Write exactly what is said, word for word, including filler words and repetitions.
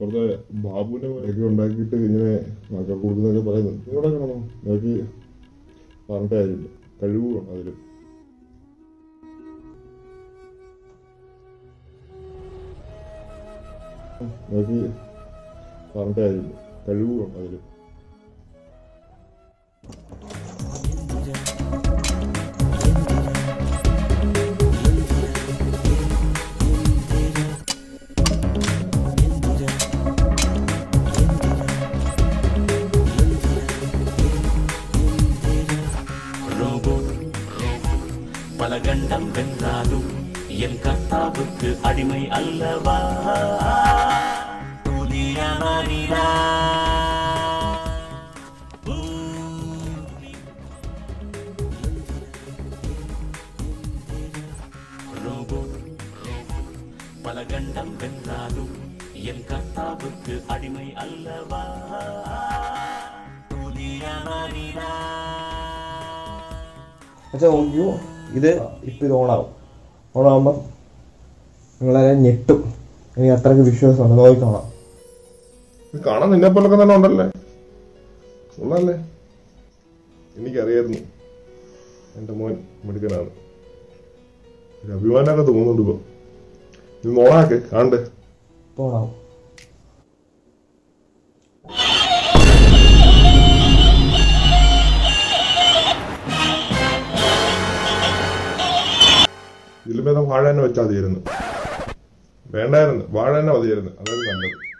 അപ്പുറത്തെ ബാബുവിനെ ഒക്കെ ഉണ്ടാക്കിയിട്ട് ഇങ്ങനെ മക്കൾ കൊടുക്കുന്നൊക്കെ പറയുന്നുണ്ട്. ഇവിടെ കാണോ നിങ്ങൾക്ക് പറഞ്ഞിട്ട് കാര്യമില്ല, കഴിവുമാണ് അതിൽ. നിങ്ങൾക്ക് പറഞ്ഞിട്ട് കാര്യമില്ല, കഴിവുമാണ് അതിൽ. பல கண்டம் வென்றாலும் என் கர்த்தாவுக்கு அடிமை அல்லவா. பல கண்டம் வென்றாலும் என் கர்த்தாவுக்கு அடிமை அல்லவா. അച്ഛാ നോക്കിയോ, ഇത് ഇപ്പം ഇത് ഓണാവും. ഓണാകുമ്പം നിങ്ങളെല്ലാം ഞെട്ടും. എനിക്ക് അത്രയ്ക്ക് വിശ്വാസമാണ്. നോക്കിക്കോളാം. ഇത് കാണാൻ നിന്നെ പോലൊക്കെ തന്നെ ഉണ്ടല്ലേ, ഉള്ളല്ലേ? എനിക്കറിയായിരുന്നു എൻ്റെ മോൻ മിടുക്കനാണ്. ഒരു അഭിമാനമൊക്കെ തോന്നുന്നുണ്ട് ഇപ്പൊ. ഇത് നോണാക്കെ കാണണ്ടേ? ഇപ്പൊ ഓണാവും. ഇതിൽ ഭേദം വാഴ തന്നെ വെച്ചാൽ മതിയായിരുന്നു. വേണ്ടായിരുന്നു, വാഴ തന്നെ മതിയായിരുന്നു. അതായത് നല്ലത്.